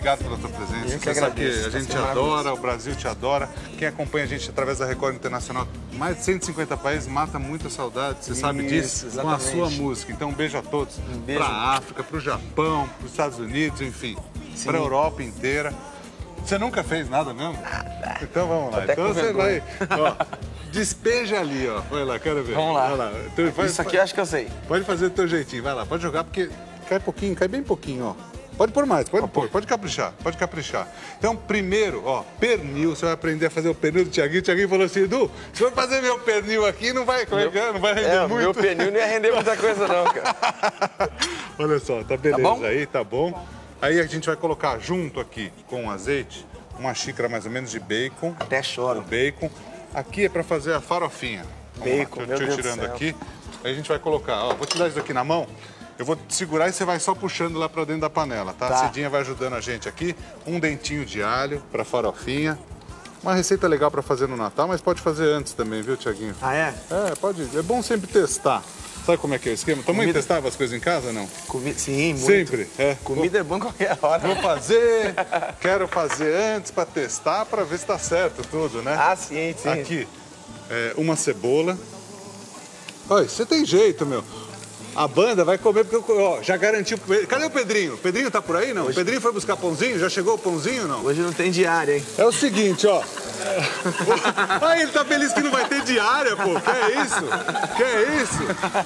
obrigado pela tua presença. Eu que agradeço. A gente adora, o Brasil te adora. Quem acompanha a gente através da Record Internacional, mais de 150 países, mata muita saudade, você sabe disso, exatamente. com a sua música. Então um beijo a todos, beijo. para a África, para o Japão, para os Estados Unidos, enfim, para a Europa inteira. Você nunca fez nada mesmo? Nada. Então vamos lá. Até então você vai, ó, despeja ali, ó. Vai lá, quero ver. Vamos lá. Vai lá. Então, Isso aqui eu acho que eu sei. Pode fazer do teu jeitinho, vai lá, pode jogar porque cai pouquinho, cai bem pouquinho, ó. Pode pôr mais, pode pôr, pode caprichar, pode caprichar. Então, primeiro, ó, pernil, você vai aprender a fazer o pernil do Thiaguinho. O Thiaguinho falou assim, Edu, se for fazer meu pernil aqui, não vai render muito. Meu pernil não ia render muita coisa não, cara. Olha só, tá beleza bom? aí, tá bom. Aí a gente vai colocar junto aqui com azeite, uma xícara mais ou menos de bacon. Até choro. O bacon. Aqui é para fazer a farofinha. Bacon, meu Deus do tirando céu. aqui. Aí a gente vai colocar, ó, vou te dar isso aqui na mão. Eu vou te segurar e você vai só puxando lá para dentro da panela, tá? A Cidinha vai ajudando a gente aqui. Um dentinho de alho para farofinha. Uma receita legal para fazer no Natal, mas pode fazer antes também, viu, Thiaguinho? Ah, é? É, pode. É bom sempre testar. Sabe como é que é o esquema? Tua mãe testava as coisas em casa, não? Sim, muito. Sempre? É. Comida é bom qualquer hora. Vou fazer, quero fazer antes para testar, para ver se tá certo tudo, né? Ah, sim, sim. Aqui, uma cebola. Olha, você tem jeito, meu. A banda vai comer porque eu já garantiu. Cadê o Pedrinho? O Pedrinho tá por aí, não? O Pedrinho foi buscar pãozinho? Já chegou o pãozinho, não? Hoje não tem diária, hein? É o seguinte, ó. Ah, ele tá feliz que não vai ter diária, pô. Que é isso? Que é isso?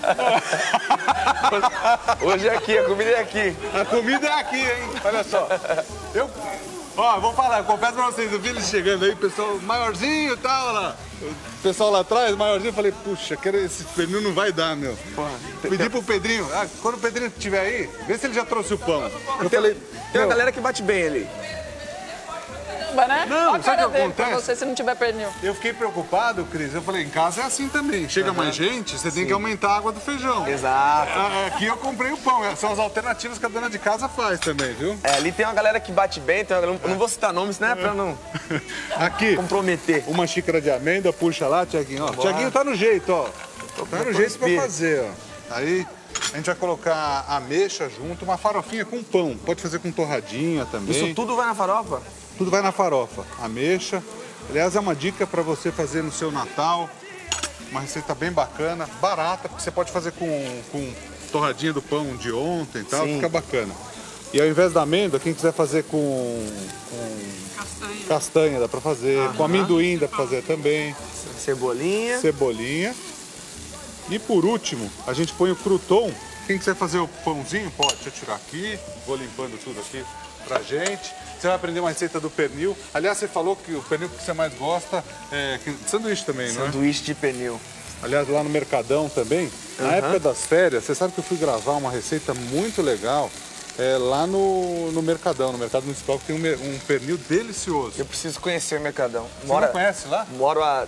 Hoje é aqui, a comida é aqui. A comida é aqui, hein? Olha só. Ó, vou falar, eu confesso pra vocês, eu vi eles chegando aí, pessoal maiorzinho e tal, lá. O pessoal lá atrás, maiorzinho, eu falei, puxa, esse pernil não vai dar, meu. Pedi pro Pedrinho, quando o Pedrinho estiver aí, vê se ele já trouxe o pão. Eu falei, Tem uma galera que bate bem ali. Né? Não, olha a sabe cara o que dele pra acontece? você se não tiver pernil. Eu fiquei preocupado, Cris. Eu falei, em casa é assim também. Chega mais gente, você tem que aumentar a água do feijão. Exato. Aqui eu comprei o pão. São as alternativas que a dona de casa faz também, viu? É, ali tem uma galera que bate bem, tem uma galera, eu não vou citar nomes, né? Pra não Aqui, comprometer. uma xícara de amêndoa, puxa lá, Thiaguinho. Ó, Thiaguinho tá no jeito, ó. Tá no jeito pra fazer, ó. Aí a gente vai colocar ameixa junto, uma farofinha com pão. Pode fazer com torradinha também. Isso tudo vai na farofa? Tudo vai na farofa. Ameixa. Aliás, é uma dica para você fazer no seu Natal. Uma receita bem bacana, barata, porque você pode fazer com torradinha do pão de ontem e tal, fica bacana. E ao invés da amêndoa, quem quiser fazer com castanha dá para fazer, com amendoim dá para fazer também. Cebolinha. Cebolinha. E por último, a gente põe o crouton. Quem quiser fazer o pãozinho, pode. Deixa eu tirar aqui, vou limpando tudo aqui pra gente. Você vai aprender uma receita do pernil. Aliás, você falou que o pernil que você mais gosta é sanduíche também, não é? Sanduíche de pernil. Aliás, lá no Mercadão também, na época das férias, você sabe que eu fui gravar uma receita muito legal lá no Mercadão, no Mercado Municipal, que tem um pernil delicioso. Eu preciso conhecer o Mercadão. Você não conhece lá? Moro há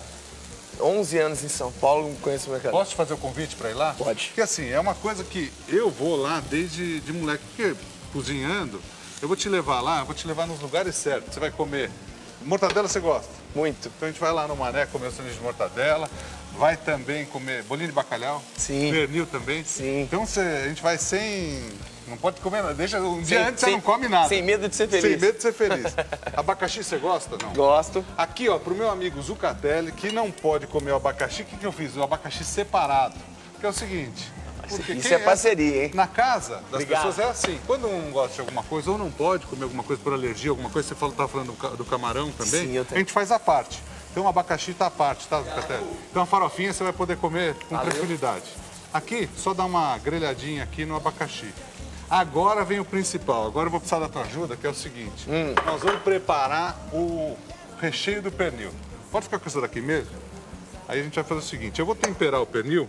11 anos em São Paulo, não conheço o Mercadão. Posso te fazer o convite para ir lá? Pode. Porque assim, é uma coisa que eu vou lá desde de moleque, porque cozinhando, eu vou te levar lá, vou te levar nos lugares certos. Você vai comer. Mortadela você gosta? Muito. Então a gente vai lá no Mané comer o sanduíche de mortadela. Vai também comer bolinho de bacalhau. Sim. Pernil também. Sim. Então a gente vai sem. Não pode comer nada. Deixa um dia antes você não come nada. Sem medo de ser feliz. Sem medo de ser feliz. Abacaxi você gosta? Não? Gosto. Aqui, ó, pro meu amigo Zucatelli, que não pode comer o abacaxi, o que eu fiz? O abacaxi separado. Que é o seguinte. Porque Isso é parceria, hein? Na casa das Obrigado. pessoas é assim, quando um gosta de alguma coisa ou não pode comer alguma coisa por alergia, alguma coisa, você estava falando do camarão também, Sim, eu tenho. a gente faz à parte. Então o abacaxi está à parte, tá, Zucatelli? Então a farofinha você vai poder comer com tranquilidade. Aqui, só dá uma grelhadinha aqui no abacaxi. Agora vem o principal, agora eu vou precisar da tua ajuda, que é o seguinte. Nós vamos preparar o recheio do pernil. Pode ficar com isso daqui mesmo? Aí a gente vai fazer o seguinte, eu vou temperar o pernil.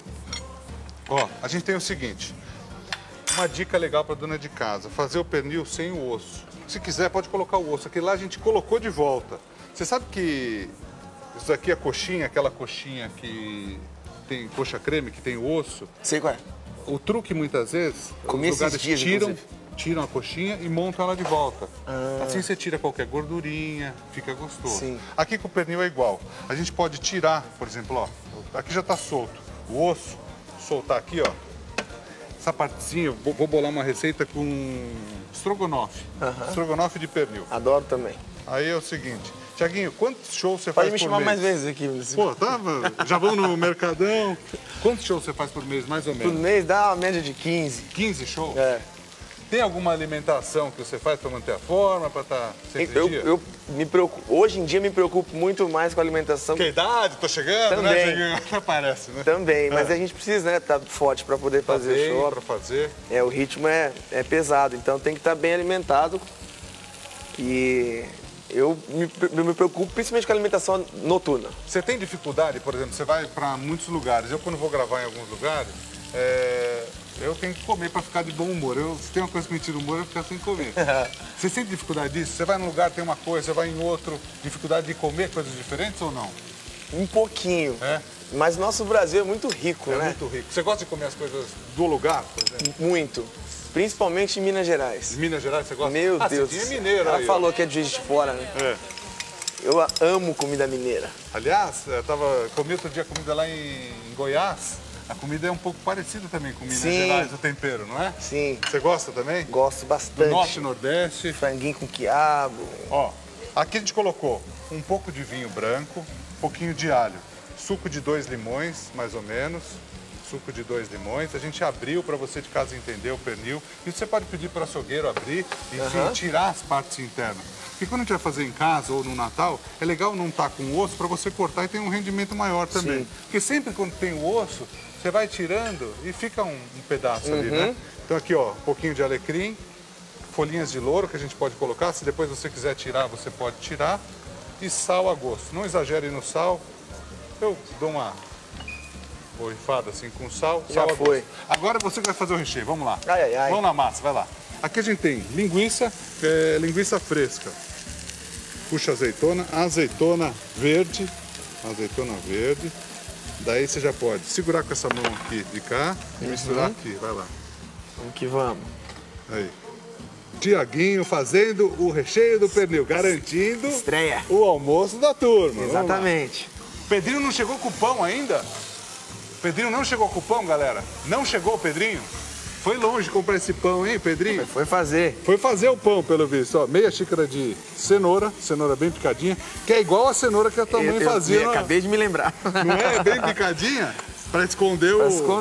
Ó, a gente tem o seguinte, uma dica legal para dona de casa, fazer o pernil sem o osso. Se quiser, pode colocar o osso. Aquele lá a gente colocou de volta. Você sabe que isso aqui é coxinha, aquela coxinha que tem coxa creme, que tem o osso? Sei qual é. O truque, muitas vezes, Comi os lugares esses dias, tiram a coxinha e montam ela de volta. Assim você tira qualquer gordurinha, fica gostoso. Sim. Aqui com o pernil é igual. A gente pode tirar, por exemplo, ó, aqui já está solto. O osso, soltar aqui, ó. essa partezinha, eu vou bolar uma receita com estrogonofe. Estrogonofe de pernil. Adoro também. Aí é o seguinte, Tiaguinho, quantos shows você faz Pode me por chamar mês? mais vezes aqui. Pô, tá, já vão no Mercadão. Quantos shows você faz por mês, mais ou Por menos? mês dá uma média de 15. 15 shows? É. Tem alguma alimentação que você faz para manter a forma, para estar sempre em dia? Eu me preocupo, hoje em dia me preocupo muito mais com a alimentação. Que a idade, tô chegando, Também. né, Tiaguinho? Parece, né? Também, mas a gente precisa, né, estar forte para poder fazer Bem, show. pra fazer. O ritmo é pesado, então tem que estar bem alimentado. E eu me preocupo principalmente com a alimentação noturna. Você tem dificuldade, por exemplo, você vai para muitos lugares. Eu, quando vou gravar em alguns lugares, eu tenho que comer para ficar de bom humor. Se tem uma coisa que me tira o humor, é ficar sem comer. Você sente dificuldade disso? Você vai num lugar, tem uma coisa, você vai em outro, dificuldade de comer coisas diferentes ou não? Um pouquinho. É? Mas nosso Brasil é muito rico, É né? muito rico. Você gosta de comer as coisas do lugar, por exemplo? Muito. Principalmente em Minas Gerais. De Minas Gerais, você gosta? Meu Deus. Você é mineiro Ela aí, falou que é de Juiz de Fora, né? É. Eu amo comida mineira. Aliás, comi outro dia comida lá em Goiás. A comida é um pouco parecida também com Minas Sim. Gerais, o tempero, não é? Sim. Você gosta também? Gosto Do bastante. norte e nordeste. Franguinho com quiabo. Ó, aqui a gente colocou um pouco de vinho branco, um pouquinho de alho, suco de 2 limões, mais ou menos, suco de 2 limões. A gente abriu para você de casa entender o pernil. Isso você pode pedir para o açougueiro abrir e tirar as partes internas. Porque quando a gente vai fazer em casa ou no Natal, é legal não estar com o osso para você cortar e ter um rendimento maior também. Sim. Porque sempre quando tem o osso, você vai tirando e fica um pedaço ali, né? Então aqui, ó, um pouquinho de alecrim, folhinhas de louro que a gente pode colocar. Se depois você quiser tirar, você pode tirar. E sal a gosto. Não exagere no sal. Eu dou uma borrifada assim com sal. Já Sal a foi. gosto. Agora você que vai fazer o recheio. Vamos lá. Ai, ai, ai. Vamos na massa, vai lá. Aqui a gente tem linguiça, linguiça fresca. Puxa azeitona verde. Azeitona verde. Daí você já pode segurar com essa mão aqui de cá e misturar aqui. Vai lá. Vamos que vamos. Aí. Tiaguinho fazendo o recheio do pernil, garantindo Estreia. o almoço da turma. Exatamente. Pedrinho não chegou com o pão ainda? Pedrinho não chegou com o pão, galera? Não chegou o Pedrinho? Foi longe comprar esse pão, hein, Pedrinho? Foi fazer. Foi fazer o pão, pelo visto. Ó, meia xícara de cenoura bem picadinha, que é igual a cenoura que a tua mãe fazia. Eu acabei de me lembrar. Não é? Bem picadinha? Para esconder,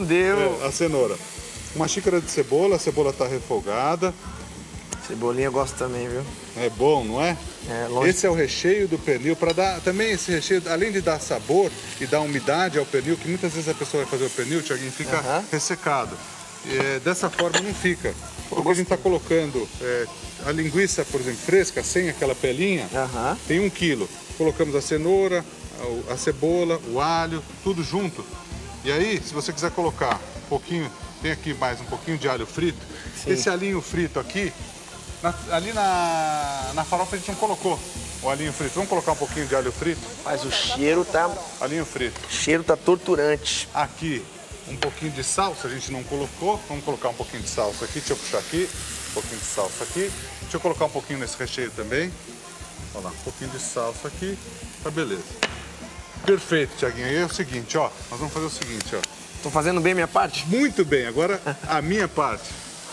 a cenoura. Uma xícara de cebola, a cebola está refogada. Cebolinha eu gosto também, viu? É bom, não é? É, lógico. Esse é o recheio do pernil, para dar também esse recheio, além de dar sabor e dar umidade ao pernil, que muitas vezes a pessoa vai fazer o pernil, Tiaguinho, fica ressecado. Dessa forma não fica. Porque a gente está colocando a linguiça, por exemplo, fresca, sem aquela pelinha, tem 1 quilo. Colocamos a cenoura, a cebola, o alho, tudo junto. E aí, se você quiser colocar um pouquinho, tem aqui mais um pouquinho de alho frito. Sim. Esse alinho frito aqui, ali na farofa a gente não colocou o alinho frito. Vamos colocar um pouquinho de alho frito? Mas o cheiro tá... Alinho frito. O cheiro tá torturante. Aqui, um pouquinho de salsa, a gente não colocou. Vamos colocar um pouquinho de salsa aqui. Deixa eu puxar aqui. Um pouquinho de salsa aqui. Deixa eu colocar um pouquinho nesse recheio também. Olha lá, um pouquinho de salsa aqui. Tá beleza. Perfeito, Tiaguinho. Aí é o seguinte, ó. Nós vamos fazer o seguinte, ó. Tô fazendo bem minha parte? Muito bem. Agora, a minha parte.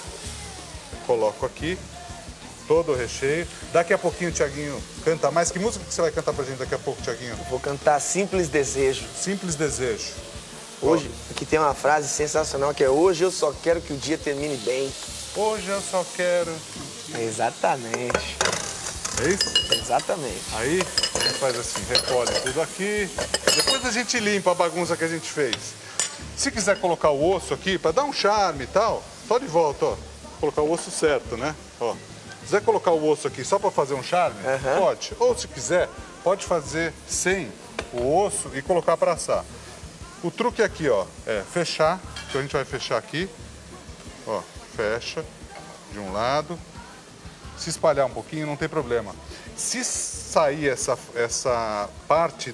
Coloco aqui todo o recheio. Daqui a pouquinho o Tiaguinho canta mais. Que música que você vai cantar pra gente daqui a pouco, Tiaguinho? Vou cantar Simples Desejo. Simples Desejo. Hoje, aqui tem uma frase sensacional que é: hoje eu só quero que o dia termine bem. Hoje eu só quero... Exatamente. É isso? Exatamente. Aí a gente faz assim, recolhe tudo aqui. Depois a gente limpa a bagunça que a gente fez. Se quiser colocar o osso aqui, para dar um charme e tal, só de volta, ó. Colocar o osso certo, né? Ó. Se quiser colocar o osso aqui só para fazer um charme, pode. Ou se quiser, pode fazer sem o osso e colocar para assar. O truque aqui, ó, é fechar. Então a gente vai fechar aqui. Ó, fecha de um lado. Se espalhar um pouquinho, não tem problema. Se sair essa parte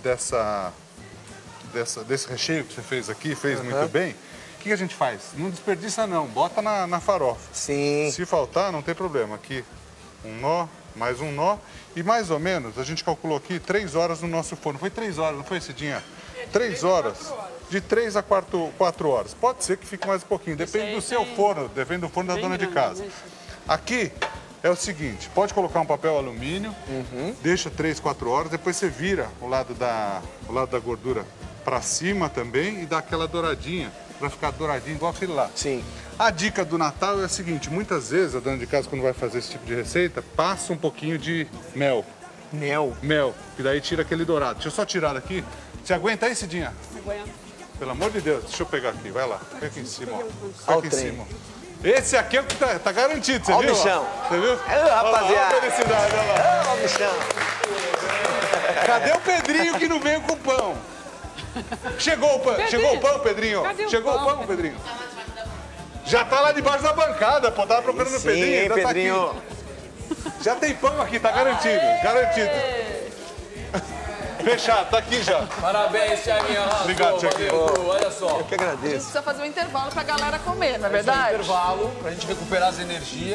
desse recheio que você fez aqui, fez muito bem, o que a gente faz? Não desperdiça não, bota na farofa. Sim. Se faltar, não tem problema. Aqui, um nó, mais um nó. E mais ou menos, a gente calculou aqui 3 horas no nosso forno. Foi 3 horas, não foi, Cidinha? 3 horas. de 3 a 4 horas. Pode ser que fique mais um pouquinho, depende do seu forno, depende do forno da dona de casa. Aqui é o seguinte, pode colocar um papel alumínio, deixa 3, 4 horas, depois você vira o lado da gordura para cima também e dá aquela douradinha, para ficar douradinho igual aquele lá. Sim. A dica do Natal é a seguinte, muitas vezes a dona de casa, quando vai fazer esse tipo de receita, passa um pouquinho de mel. Mel, que daí tira aquele dourado. Deixa eu só tirar daqui. Você aguenta aí, Cidinha? Aguento. Pelo amor de Deus, deixa eu pegar aqui, vai lá. Fica aqui em cima, ó. Fica Ó o aqui em trem. cima. Esse aqui é o que tá garantido, você Ó o viu? bichão. Você viu? Rapaziada. Olha a felicidade, olha lá. Ô, bichão. Cadê o Pedrinho que não veio com o pão? Chegou o pão, Pedrinho? Cadê Chegou o o pão, pão, Pedrinho? Já tá lá debaixo da bancada, pô. Tava procurando o Sim, Pedrinho, ainda Pedrinho. tá aqui. Já tem pão aqui, tá garantido. Garantido. Fechado, tá aqui já. Parabéns, Thiaguinho. Obrigado, Thiaguinho. Olha só. Eu que A gente agradeço. precisa fazer um intervalo pra galera comer, não é Esse é um verdade? intervalo pra gente recuperar as energias.